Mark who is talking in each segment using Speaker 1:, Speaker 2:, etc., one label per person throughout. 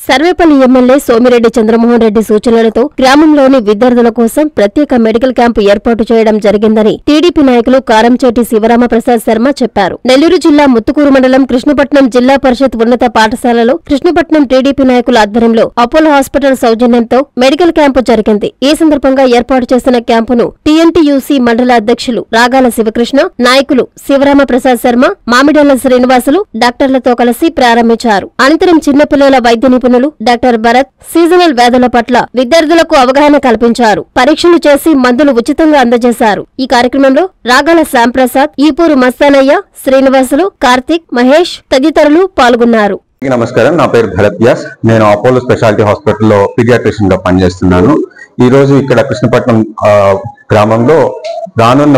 Speaker 1: Sarvepalli MLA Somireddy Chandramohan Reddy సూచనలతో గ్రామంలోని విద్యార్థుల కోసం ప్రత్యేక మెడికల్ క్యాంపు ఏర్పాటు చేయడం జరిగిందని టీడీపీ నాయకులు కారంచేటి శివరామప్రసాద్ శర్మ చెప్పారు. నెల్లూరు జిల్లా ముత్తుకూరు మండలం కృష్ణపట్నం జిల్లా పరిషత్ ఉన్నత పాఠశాలలో కృష్ణపట్నం టీడీపీ నాయకుల ఆధ్వర్యంలో అపోలో హాస్పిటల్ సౌజన్యంతో మెడికల్ క్యాంపు జరిగింది. ఈ సందర్భంగా ఏర్పాటు చేసిన క్యాంపును టీఎన్టీయూసీ మండల అధ్యక్షులు రాగాల శివకృష్ణ, నాయకులు శివరామప్రసాద్ శర్మ, మామిడెల్ల శ్రీనివాసులు డాక్టర్లతో కలిసి ప్రారంభించారు. అనంతరం చిన్నపిల్లల వైద్య నిపుణులు డాక్టర్ భరత్ సీజనల్ వ్యాధుల పట్ల విద్యార్థులకు అవగాహన కల్పించారు. పరీక్షలు చేసి మందులు ఉచితంగా అందజేశారు. ఈ కార్యక్రమంలో రాగాల శ్యాంప్రసాద్, ఈపూరు మస్తానయ్య, శ్రీనివాసులు, కార్తిక్, మహేష్ తదితరులు పాల్గొన్నారు.
Speaker 2: నమస్కారం, నా పేరు భరత్ వ్యాస్. నేను అపోలో స్పెషాలిటీ హాస్పిటల్లో పీడియాట్రిషియన్ గా పనిచేస్తున్నాను. ఈ రోజు ఇక్కడ కృష్ణపట్నం గ్రామంలో రానున్న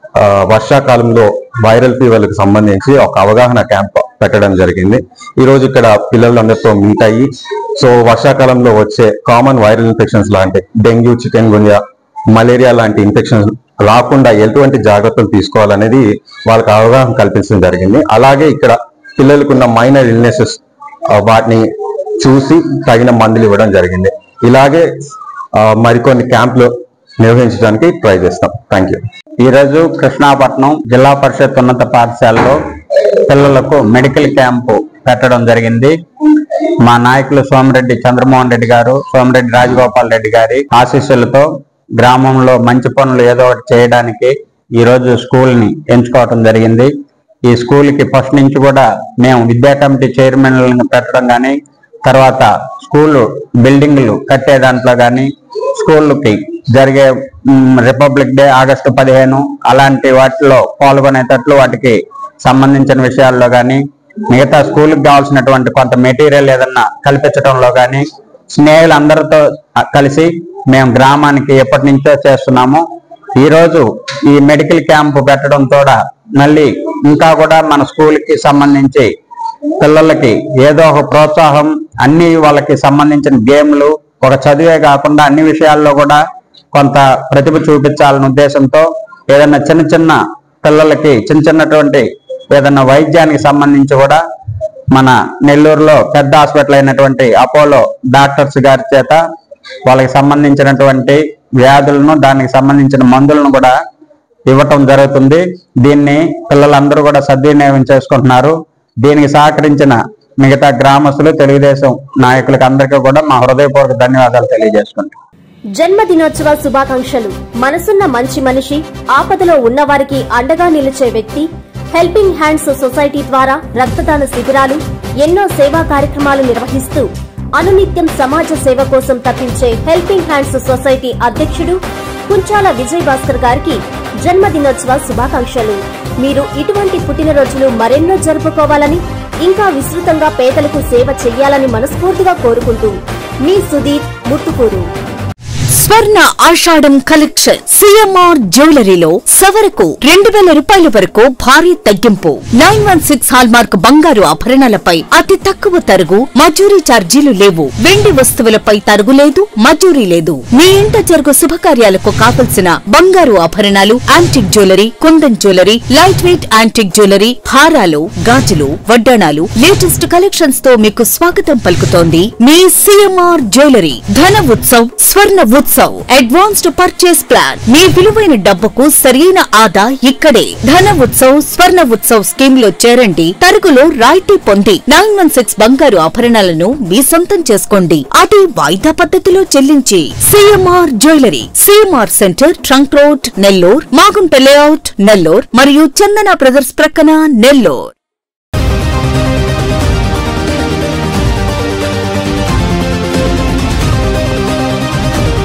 Speaker 2: వర్షాకాలంలో వైరల్ ఫీవర్లకు సంబంధించి ఒక అవగాహన క్యాంప్ పెట్టడం జరిగింది. ఈ రోజు ఇక్కడ పిల్లలందరితో మీట్ అయ్యి వర్షాకాలంలో వచ్చే కామన్ వైరల్ ఇన్ఫెక్షన్స్ లాంటి డెంగ్యూ, చికెన్ గున్యా, మలేరియా లాంటి ఇన్ఫెక్షన్స్ రాకుండా ఎటువంటి జాగ్రత్తలు తీసుకోవాలనేది వాళ్ళకి అవగాహన కల్పించడం జరిగింది. అలాగే ఇక్కడ పిల్లలకున్న మైనర్ ఇల్నెసెస్ వాటిని చూసి తగిన మందులు ఇవ్వడం జరిగింది. ఇలాగే మరికొన్ని క్యాంపులు నిర్వహించడానికి ట్రై చేస్తాం. Thank you.
Speaker 3: ఈరోజు కృష్ణాపట్నం జిల్లా పరిషత్ ఉన్నత పాఠశాలలో పిల్లలకు మెడికల్ క్యాంపు పెట్టడం జరిగింది. మా నాయకులు సోమిరెడ్డి చంద్రమోహన్ రెడ్డి గారు, సోమిరెడ్డి రాజగోపాల్ రెడ్డి గారి ఆశీస్సులతో గ్రామంలో మంచి పనులు ఏదో ఒకటి చేయడానికి ఈరోజు స్కూల్ని ఎంచుకోవడం జరిగింది. ఈ స్కూల్కి ఫస్ట్ నుంచి కూడా మేము విద్యా కమిటీ చైర్మన్లను పెట్టడం కానీ, తర్వాత స్కూల్ బిల్డింగ్లు కట్టే దాంట్లో కానీ, స్కూళ్ళకి జరిగే రిపబ్లిక్ డే, ఆగస్టు 15 అలాంటి వాటిలో పాల్గొనేటట్లు వాటికి సంబంధించిన విషయాల్లో కానీ, మిగతా స్కూల్కి కావాల్సినటువంటి కొంత మెటీరియల్ ఏదన్నా కల్పించడంలో కానీ స్నేహితులందరితో కలిసి మేము గ్రామానికి ఎప్పటి నుంచో చేస్తున్నాము. ఈరోజు ఈ మెడికల్ క్యాంపు పెట్టడం తోడా మళ్ళీ ఇంకా కూడా మన స్కూల్కి సంబంధించి పిల్లలకి ఏదో ఒక ప్రోత్సాహం, అన్ని వాళ్ళకి సంబంధించిన గేమ్లు, ఒక చదివే కాకుండా అన్ని విషయాల్లో కూడా కొంత ప్రతిభ చూపించాలనే ఉద్దేశంతో ఏదైనా చిన్న చిన్న పిల్లలకి చిన్నటువంటి ఏదైనా వైద్యానికి సంబంధించి కూడా మన నెల్లూరులో పెద్ద హాస్పిటల్ అయినటువంటి అపోలో డాక్టర్స్ గారి చేత వాళ్ళకి సంబంధించినటువంటి వ్యాధులను, దానికి సంబంధించిన మందులను కూడా ఇవ్వటం జరుగుతుంది. దీన్ని పిల్లలందరూ కూడా సద్వినియోగం చేసుకుంటున్నారు. దీనికి సహకరించిన మిగతా గ్రామస్తులు, తెలుగుదేశం నాయకులకు అందరికీ కూడా మా హృదయపూర్వక ధన్యవాదాలు తెలియజేసుకుంటాం.
Speaker 1: జన్మదినోత్సవ శుభాకాంక్షలు. మనసున్న మంచి మనిషి, ఆపదలో ఉన్నవారికి అండగా నిలిచే వ్యక్తి. హెల్పింగ్ హ్యాండ్స్ సొసైటీ ద్వారా రక్తదాన శిబిరాలు, ఎన్నో సేవా కార్యక్రమాలు నిర్వహిస్తూ అనునిత్యం సమాజ సేవ కోసం తప్పించే హెల్పింగ్ హ్యాండ్స్ సొసైటీ అధ్యక్షుడు కుంచాల విజయ్ భాస్కర్ గారికి జన్మదినోత్సవ శుభాకాంక్షలు. మీరు ఇటువంటి పుట్టినరోజులు మరెన్నో జరుపుకోవాలని, ఇంకా విస్తృతంగా పేదలకు సేవ చెయ్యాలని మనస్ఫూర్తిగా కోరుకుంటూ మీ సుధీర్, ముత్తుకూరు.
Speaker 4: స్వర్ణ ఆషాఢం కలెక్షన్ సిఎంఆర్ జ్యువెలరీలో సవరకు 2000 రూపాయల వరకు భారీ తగ్గింపు. 916 హాల్మార్క్ బంగారు ఆభరణాలపై అతి తక్కువ తరుగు, మజూరీ ఛార్జీలు లేవు. వెండి వస్తువులపై తరుగు లేదు, మజూరీ లేదు. మీ ఇంట జరుగు శుభకార్యాలకు కావలసిన బంగారు ఆభరణాలు, antique jewellery, Kundan jewellery, light weight antique jewellery, హారాలు, గాజులు, వడ్డాణాలు, లేటెస్ట్ కలెక్షన్స్ తో మీకు స్వాగతం పలుకుతోంది మీ CMR jewellery. Dhana Utsav, Swarna Utsav, advanced purchase plan. మీ విలువైన డబ్బుకు సరైన ఆదా ఇక్కడే. ధన ఉత్సవ్, స్వర్ణ ఉత్సవ్ స్కీమ్ లో చేరండి. తరుగులో రాయితీ పొంది 916 బంగారు ఆభరణాలను మీ సొంతం చేసుకోండి. అది వాయిదా పద్ధతిలో చెల్లించి. CMR jewellery, CMR centre, trunk road, Nellore, Magunta layout, Nellore మరియు చందన బ్రదర్స్ ప్రక్కన, నెల్లూర్.